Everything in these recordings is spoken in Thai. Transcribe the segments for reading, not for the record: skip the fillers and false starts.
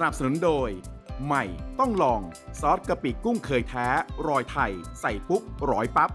นับสนุนโดยใหม่ต้องลองซอสกะปิกุ้งเคยแท้รอยไทยใส่ปุ๊บร้อยปั๊บ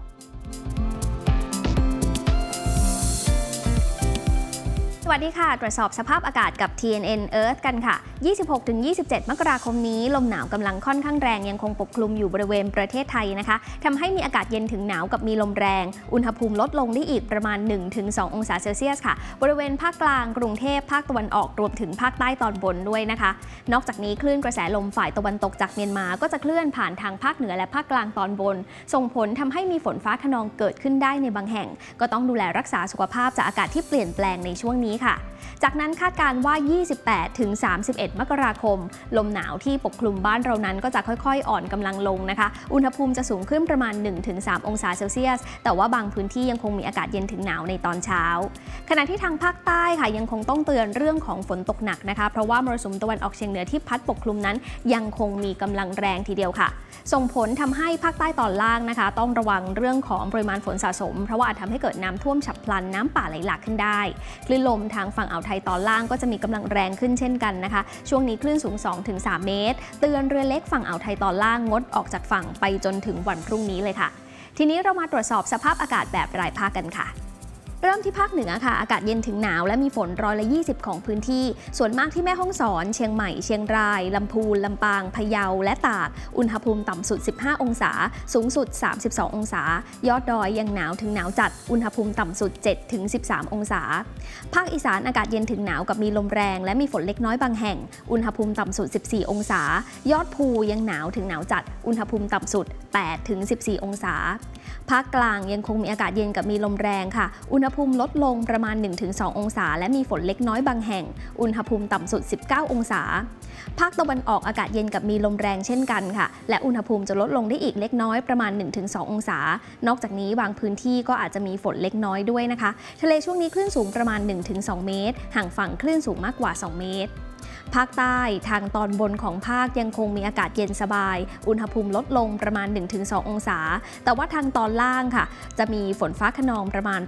สวัสดีค่ะตรวจสอบสภาพอากาศกับ TNN Earth กันค่ะ 26-27 มกราคมนี้ลมหนาวกำลังค่อนข้างแรงยังคงปกคลุมอยู่บริเวณประเทศไทยนะคะทำให้มีอากาศเย็นถึงหนาวกับมีลมแรงอุณหภูมิลดลงได้อีกประมาณ 1-2 องศาเซลเซียสค่ะบริเวณภาคกลางกรุงเทพภาคตะวันออกรวมถึงภาคใต้ตอนบนด้วยนะคะนอกจากนี้คลื่นกระแสลมฝ่ายตะวันตกจากเมียนมาก็จะเคลื่อนผ่านทางภาคเหนือและภาคกลางตอนบนส่งผลทำให้มีฝนฟ้าคะนองเกิดขึ้นได้ในบางแห่งก็ต้องดูแลรักษาสุขภาพจากอากาศที่เปลี่ยนแปลงในช่วงนี้ค่ะจากนั้นคาดการณ์ว่า 28-31 มกราคมลมหนาวที่ปกคลุมบ้านเรานั้นก็จะค่อยๆอ่อนกำลังลงนะคะอุณหภูมิจะสูงขึ้นประมาณ 1-3 องศาเซลเซียสแต่ว่าบางพื้นที่ยังคงมีอากาศเย็นถึงหนาวในตอนเช้าขณะที่ทางภาคใต้ค่ะยังคงต้องเตือนเรื่องของฝนตกหนักนะคะเพราะว่ามรสุมตะวันออกเฉียงเหนือที่พัดปกคลุมนั้นยังคงมีกำลังแรงทีเดียวค่ะส่งผลทำให้ภาคใต้ตอนล่างนะคะต้องระวังเรื่องของปริมาณฝนสะสมเพราะว่าอาจทำให้เกิดน้ำท่วมฉับพลันน้ำป่าไหลหลากขึ้นได้คลื่นลมทางฝั่งอ่าวไทยตอนล่างก็จะมีกำลังแรงขึ้นเช่นกันนะคะช่วงนี้คลื่นสูง 2-3 เมตรเตือนเรือเล็กฝั่งอ่าวไทยตอนล่างงดออกจากฝั่งไปจนถึงวันพรุ่งนี้เลยค่ะทีนี้เรามาตรวจสอบสภาพอากาศแบบรายภาคกันค่ะเริ่มที่ภาคเหนือค่ะอากาศเย็นถึงหนาวและมีฝน120ของพื้นที่ส่วนมากที่แม่ฮ่องสอนเชียงใหม่เชียงรายลำพูนลำปางพะเยาและตากอุณหภูมิต่ำสุด15องศาสูงสุด32องศายอดดอยยังหนาวถึงหนาวจัดอุณหภูมิต่ำสุด7-13องศาภาคอีสานอากาศเย็นถึงหนาวกับมีลมแรงและมีฝนเล็กน้อยบางแห่งอุณหภูมิต่ำสุด14องศายอดภูยังหนาวถึงหนาวจัดอุณหภูมิต่ำสุด8-14องศาภาคกลางยังคงมีอากาศเย็นกับมีลมแรงค่ะอุณหภูมิลดลงประมาณ 1-2 องศาและมีฝนเล็กน้อยบางแห่งอุณหภูมิต่ำสุด19องศาภาคตะวันออกอากาศเย็นกับมีลมแรงเช่นกันค่ะและอุณหภูมิจะลดลงได้อีกเล็กน้อยประมาณ 1-2 องศานอกจากนี้บางพื้นที่ก็อาจจะมีฝนเล็กน้อยด้วยนะคะทะเลช่วงนี้คลื่นสูงประมาณ 1-2 เมตรห่างฝั่งคลื่นสูงมากกว่า2เมตรภาคใต้ทางตอนบนของภาคยังคงมีอากาศเย็นสบายอุณหภูมิลดลงประมาณ 1-2 องศาแต่ว่าทางตอนล่างค่ะจะมีฝนฟ้าคะนองประมาณ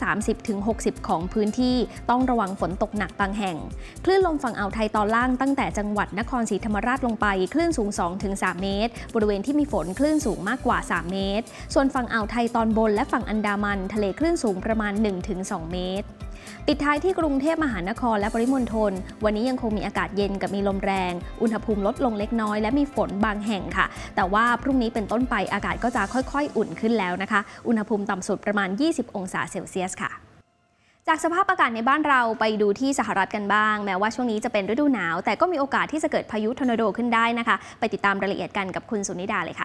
30-60%ของพื้นที่ต้องระวังฝนตกหนักบางแห่งคลื่นลมฝั่งอ่าวไทยตอนล่างตั้งแต่จังหวัดนครศรีธรรมราชลงไปคลื่นสูง 2-3 เมตรบริเวณที่มีฝนคลื่นสูงมากกว่า3เมตรส่วนฝั่งอ่าวไทยตอนบนและฝั่งอันดามันทะเลคลื่นสูงประมาณ 1-2 เมตรปิดท้ายที่กรุงเทพมหานครและปริมณฑลวันนี้ยังคงมีอากาศเย็นกับมีลมแรงอุณหภูมิลดลงเล็กน้อยและมีฝนบางแห่งค่ะแต่ว่าพรุ่งนี้เป็นต้นไปอากาศก็จะค่อยๆอุ่นขึ้นแล้วนะคะอุณหภูมิต่ำสุดประมาณ20องศาเซลเซียสค่ะจากสภาพอากาศในบ้านเราไปดูที่สหรัฐกันบ้างแม้ว่าช่วงนี้จะเป็นฤดูหนาวแต่ก็มีโอกาสที่จะเกิดพายุทอร์นาโดขึ้นได้นะคะไปติดตามรายละเอียดกันกับคุณสุนิดาเลยค่ะ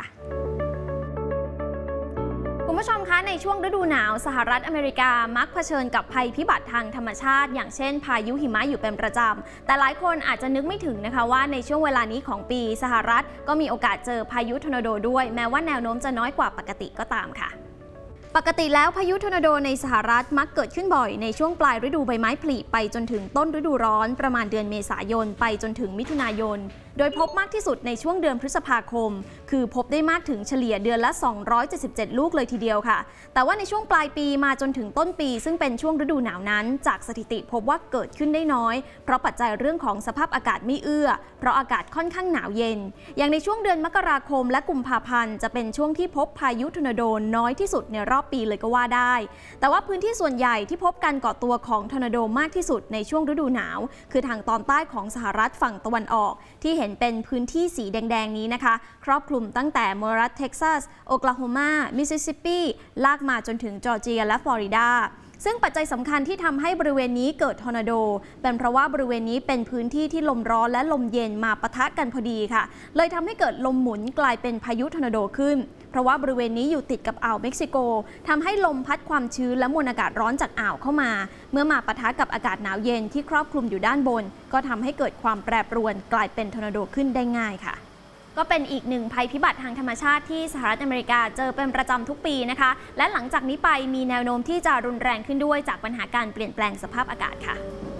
คุณผู้ชมคะในช่วงฤดูหนาวสหรัฐอเมริกามักเผชิญกับภัยพิบัติทางธรรมชาติอย่างเช่นพายุหิมะอยู่เป็นประจำแต่หลายคนอาจจะนึกไม่ถึงนะคะว่าในช่วงเวลานี้ของปีสหรัฐก็มีโอกาสเจอพายุทอร์นาโดด้วยแม้ว่าแนวโน้มจะน้อยกว่าปกติก็ตามค่ะปกติแล้วพายุทอร์นาโดในสหรัฐมักเกิดขึ้นบ่อยในช่วงปลายฤดูใบไม้ผลิไปจนถึงต้นฤดูร้อนประมาณเดือนเมษายนไปจนถึงมิถุนายนโดยพบมากที่สุดในช่วงเดือนพฤษภาคมคือพบได้มากถึงเฉลี่ยเดือนละ277ลูกเลยทีเดียวค่ะแต่ว่าในช่วงปลายปีมาจนถึงต้นปีซึ่งเป็นช่วงฤดูหนาวนั้นจากสถิติพบว่าเกิดขึ้นได้น้อยเพราะปัจจัยเรื่องของสภาพอากาศไม่เอื้อเพราะอากาศค่อนข้างหนาวเย็นอย่างในช่วงเดือนมกราคมและกุมภาพันธ์จะเป็นช่วงที่พบพายุทอร์นาโดน้อยที่สุดในรอบปีเลยก็ว่าได้แต่ว่าพื้นที่ส่วนใหญ่ที่พบการก่อตัวของทอร์นาโดมากที่สุดในช่วงฤดูหนาวคือทางตอนใต้ของสหรัฐฝั่งตะวันออกที่เห็นเป็นพื้นที่สีแดงๆนี้นะคะครอบคลุมตั้งแต่มอรัฐเท็กซัสโอคลาโฮมามิสซิสซิปปีลากมาจนถึงจอร์เจียและฟลอริดาซึ่งปัจจัยสำคัญที่ทำให้บริเวณนี้เกิดทอร์นาโดเป็นเพราะว่าบริเวณนี้เป็นพื้นที่ที่ลมร้อนและลมเย็นมาปะทะกันพอดีค่ะเลยทำให้เกิดลมหมุนกลายเป็นพายุทอร์นาโดขึ้นเพราะว่าบริเวณนี้อยู่ติดกับอ่าวเม็กซิโกทำให้ลมพัดความชื้นและมวลอากาศร้อนจากอ่าวเข้ามาเมื่อมาปะทะกับอากาศหนาวเย็นที่ครอบคลุมอยู่ด้านบนก็ทำให้เกิดความแปรปรวนกลายเป็นทอร์นาโดขึ้นได้ง่ายค่ะก็เป็นอีกหนึ่งภัยพิบัติทางธรรมชาติที่สหรัฐอเมริกาเจอเป็นประจำทุกปีนะคะและหลังจากนี้ไปมีแนวโน้มที่จะรุนแรงขึ้นด้วยจากปัญหาการเปลี่ยนแปลงสภาพอากาศค่ะ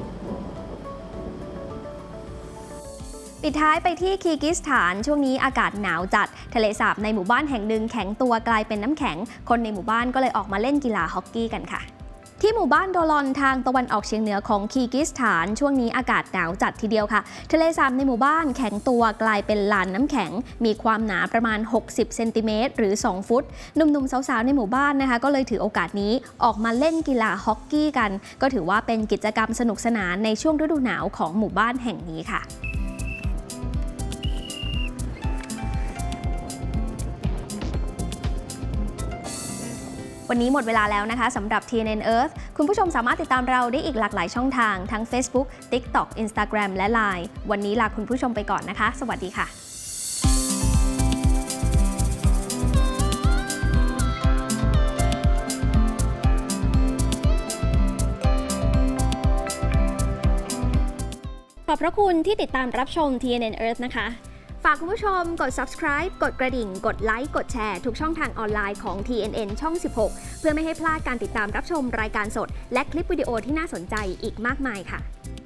ปิดท้ายไปที่คีร์กิสถานช่วงนี้อากาศหนาวจัดทะเลสาบในหมู่บ้านแห่งหนึ่งแข็งตัวกลายเป็นน้ำแข็งคนในหมู่บ้านก็เลยออกมาเล่นกีฬาฮอกกี้กันค่ะที่หมู่บ้านโดลอนทางตะวันออกเฉียงเหนือของคีร์กิสถานช่วงนี้อากาศหนาวจัดทีเดียวค่ะทะเลสาบในหมู่บ้านแข็งตัวกลายเป็นลานน้ำแข็งมีความหนาประมาณ60เซนติเมตรหรือ2ฟุตหนุ่มๆสาวๆในหมู่บ้านนะคะก็เลยถือโอกาสนี้ออกมาเล่นกีฬาฮอกกี้กันก็ถือว่าเป็นกิจกรรมสนุกสนานในช่วงฤดูหนาวของหมู่บ้านแห่งนี้ค่ะวันนี้หมดเวลาแล้วนะคะสำหรับ TNN Earth คุณผู้ชมสามารถติดตามเราได้อีกหลากหลายช่องทางทั้ง Facebook, TikTok, Instagram และ Line วันนี้ลาคุณผู้ชมไปก่อนนะคะ สวัสดีค่ะขอบพระคุณที่ติดตามรับชม TNN Earth นะคะฝากคุณผู้ชมกด subscribe กดกระดิ่งกดไลค์กดแชร์ทุกช่องทางออนไลน์ของ TNN ช่อง 16 เพื่อไม่ให้พลาดการติดตามรับชมรายการสดและคลิปวิดีโอที่น่าสนใจอีกมากมายค่ะ